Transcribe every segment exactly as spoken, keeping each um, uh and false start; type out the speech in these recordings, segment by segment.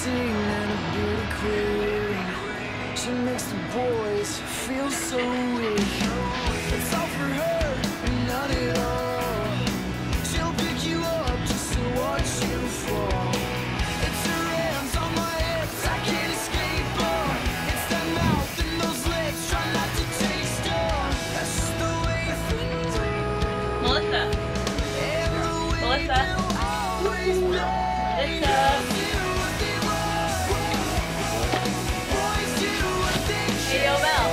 sing and a bit of quitting. She makes the boys feel so weak. It's all for her and none at all. She'll pick you up just to watch you fall. It's her hands on my hips, I can't escape her. It's that mouth and those lips, try not to taste her. That's just the way things are. Melissa. Melissa. Melissa. Hey, yo, Mel.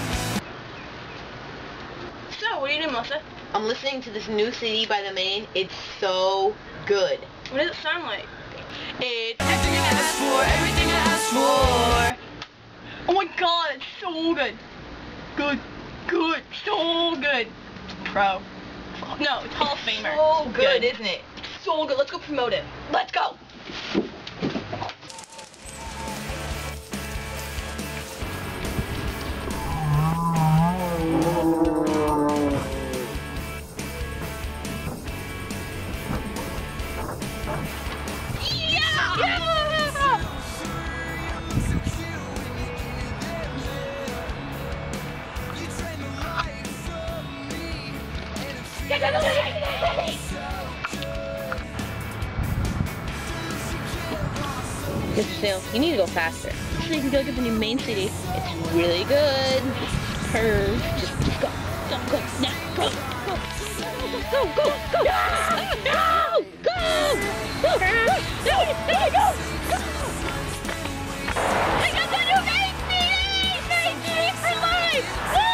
So, what are you doing, Melissa? I'm listening to this new C D by the Maine. It's so good. What does it sound like? It's Everything I asked for, everything I asked for. Oh my god, it's so good. Good. Good. So good. Pro. No, it's Hall of Famer. so good, isn't it? It's so good. Let's go promote it. Let's go. Mister Sales, you need to go faster. So you can go get the new Maine C D. It's really good. Her, just, just go, go, go, now, go, go, go, go, go, go, no, go, go, go, go, go, go. I got the new Maine C D, Maine C D for life. Woo!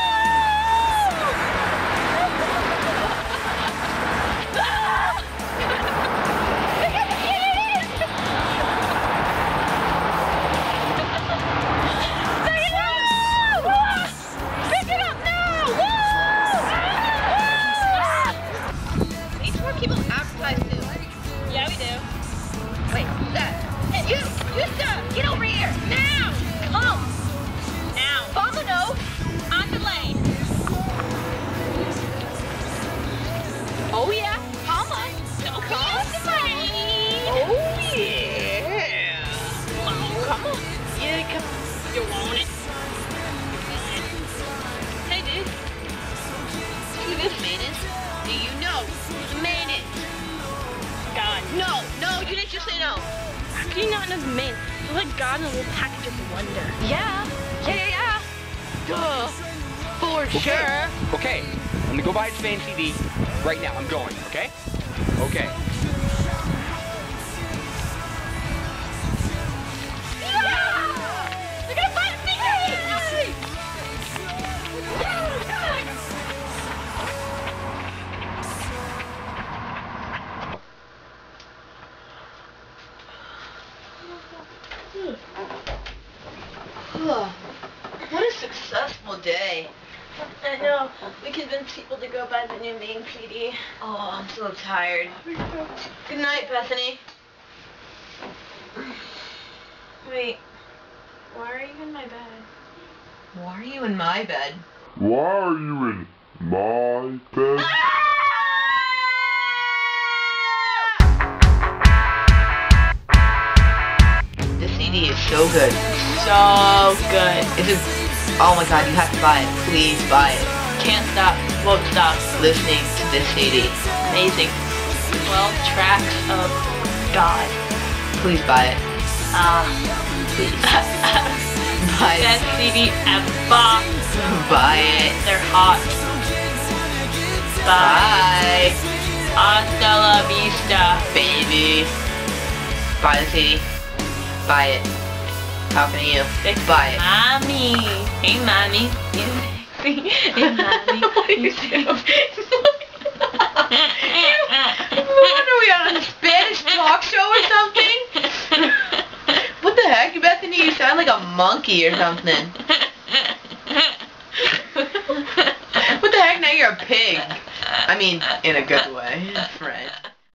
Get over here! Now! Come! Now! Follow no! On the lane! Oh yeah! Come on! Don't come on the lane! Oh yeah! Oh, come on! Yeah, come on! You want it? Hey dude! Who this man is? Do you know who the man is? God. No! No! You didn't just say no! How can you not know the Maine? It's like God in a little package of wonder. Yeah, yeah, yeah, yeah. Duh. For Okay. sure. Okay, I'm gonna go buy its Maine C D right now. I'm going, okay? Okay. Yeah! They're gonna buy the C D! What a successful day. I know. We convinced people to go buy the new Maine C D. Oh, I'm so tired. Good night, Bethany. Wait. Why are you in my bed? Why are you in my bed? Why are you in my bed? This C D is so good. So good. It's just, oh my god, you have to buy it. Please buy it. Can't stop. Won't stop. Listening to this C D. Amazing. twelve tracks of God. Please buy it. Ah. Please. Buy it. Best C D ever. Buy it. They're hot. Bye. Bye. Hasta la vista. Baby. Buy the C D. Buy it. Talking to you. Buy it. Mommy. Hey, mommy. Hey, mommy. What are you doing? What are we on a Spanish talk show or something? What the heck, Bethany? You sound like a monkey or something. What the heck? Now you're a pig. I mean, in a good way, friend.